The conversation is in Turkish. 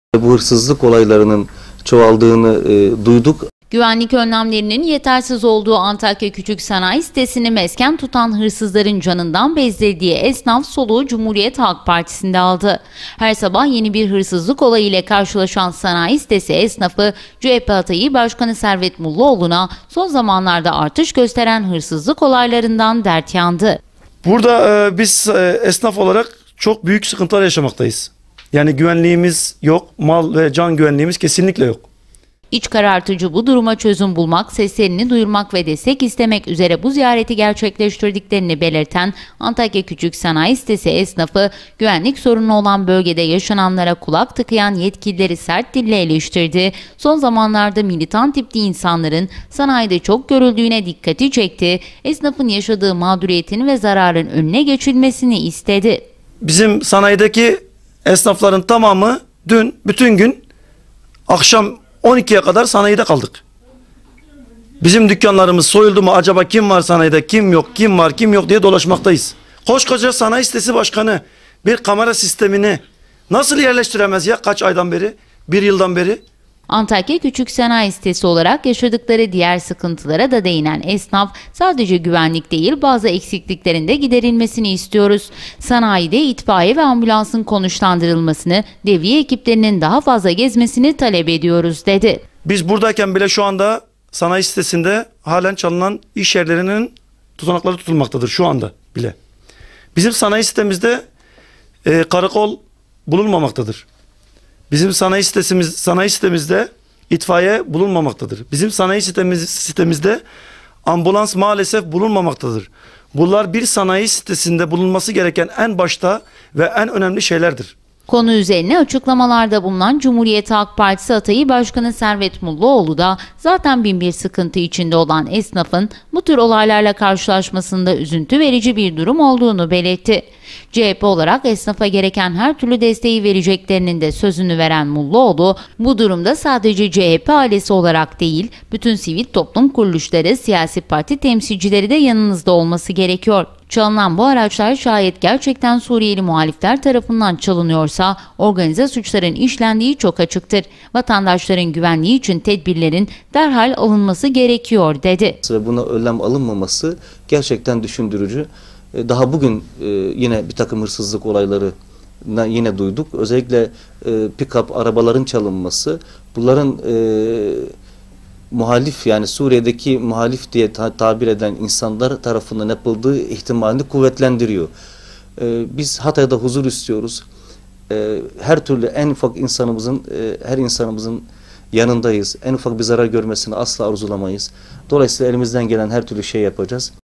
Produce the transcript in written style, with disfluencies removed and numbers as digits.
Bu hırsızlık olaylarının çoğaldığını duyduk. Güvenlik önlemlerinin yetersiz olduğu Antakya Küçük Sanayi Sitesi'ni mesken tutan hırsızların canından bezdirdiği esnaf soluğu Cumhuriyet Halk Partisi'nde aldı. Her sabah yeni bir hırsızlık olayı ile karşılaşan sanayi sitesi esnafı CHP adayı Başkanı Servet Mulluoğlu'na son zamanlarda artış gösteren hırsızlık olaylarından dert yandı. Burada biz esnaf olarak çok büyük sıkıntılar yaşamaktayız. Yani güvenliğimiz yok, mal ve can güvenliğimiz kesinlikle yok. İç karartıcı bu duruma çözüm bulmak, seslerini duyurmak ve destek istemek üzere bu ziyareti gerçekleştirdiklerini belirten Antakya Küçük Sanayi Sitesi esnafı, güvenlik sorunu olan bölgede yaşananlara kulak tıkayan yetkilileri sert dille eleştirdi. Son zamanlarda militan tipli insanların sanayide çok görüldüğüne dikkati çekti. Esnafın yaşadığı mağduriyetin ve zararın önüne geçilmesini istedi. Bizim sanayideki esnafların tamamı dün bütün gün akşam 12'ye kadar sanayide kaldık. Bizim dükkanlarımız soyuldu mu, acaba kim var sanayide, kim yok, kim var, kim yok diye dolaşmaktayız. Koskoca sanayi sitesi başkanı bir kamera sistemini nasıl yerleştiremez ya kaç aydan beri, bir yıldan beri? Antakya Küçük Sanayi Sitesi olarak yaşadıkları diğer sıkıntılara da değinen esnaf, sadece güvenlik değil bazı eksikliklerin de giderilmesini istiyoruz. Sanayide itfaiye ve ambulansın konuşlandırılmasını, devriye ekiplerinin daha fazla gezmesini talep ediyoruz dedi. Biz buradayken bile şu anda sanayi sitesinde halen çalınan iş yerlerinin tutanakları tutulmaktadır şu anda bile. Bizim sanayi sitemizde karakol bulunmamaktadır. Bizim sanayi sitemizde itfaiye bulunmamaktadır. Bizim sanayi sitemizde ambulans maalesef bulunmamaktadır. Bunlar bir sanayi sitesinde bulunması gereken en başta ve en önemli şeylerdir. Konu üzerine açıklamalarda bulunan Cumhuriyet Halk Partisi adayı Başkanı Servet Mulluoğlu da zaten binbir sıkıntı içinde olan esnafın bu tür olaylarla karşılaşmasında üzüntü verici bir durum olduğunu belirtti. CHP olarak esnafa gereken her türlü desteği vereceklerinin de sözünü veren Mulluoğlu, bu durumda sadece CHP ailesi olarak değil, bütün sivil toplum kuruluşları, siyasi parti temsilcileri de yanınızda olması gerekiyor. Çalınan bu araçlar şayet gerçekten Suriyeli muhalifler tarafından çalınıyorsa organize suçların işlendiği çok açıktır. Vatandaşların güvenliği için tedbirlerin derhal alınması gerekiyor dedi. Ve buna önlem alınmaması gerçekten düşündürücü. Daha bugün yine bir takım hırsızlık olayları yine duyduk. Özellikle pick-up arabaların çalınması, bunların muhalif, yani Suriye'deki muhalif diye tabir eden insanlar tarafından yapıldığı ihtimalini kuvvetlendiriyor. Biz Hatay'da huzur istiyoruz. Her türlü en ufak her insanımızın yanındayız. En ufak bir zarar görmesini asla arzulamayız. Dolayısıyla elimizden gelen her türlü şey yapacağız.